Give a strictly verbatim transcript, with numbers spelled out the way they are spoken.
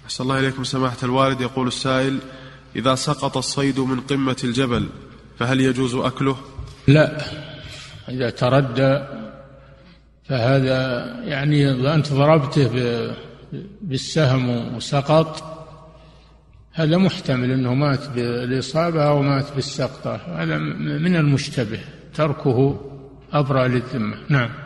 أحسن الله إليكم سماحة الوالد. يقول السائل: إذا سقط الصيد من قمة الجبل فهل يجوز أكله؟ لا، إذا تردى فهذا يعني أنت ضربته بالسهم وسقط، هذا محتمل أنه مات بالإصابة أو مات بالسقطة، هذا من المشتبه، تركه أبرأ للذمة. نعم.